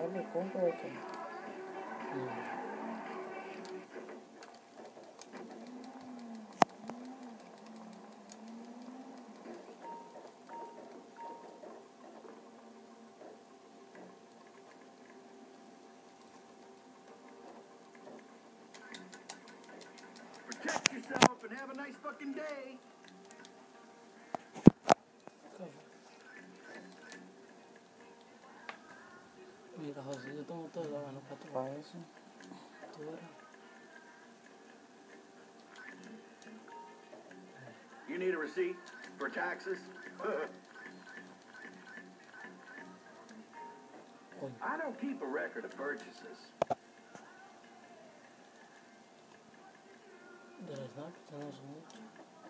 me compro aqui. Protect yourself and have a nice fucking day. Mira, José, yo tengo todo la mano para trabajar eso. Tú verás. You need a receipt for taxes? I don't keep a record of purchases. De verdad que tenemos mucho.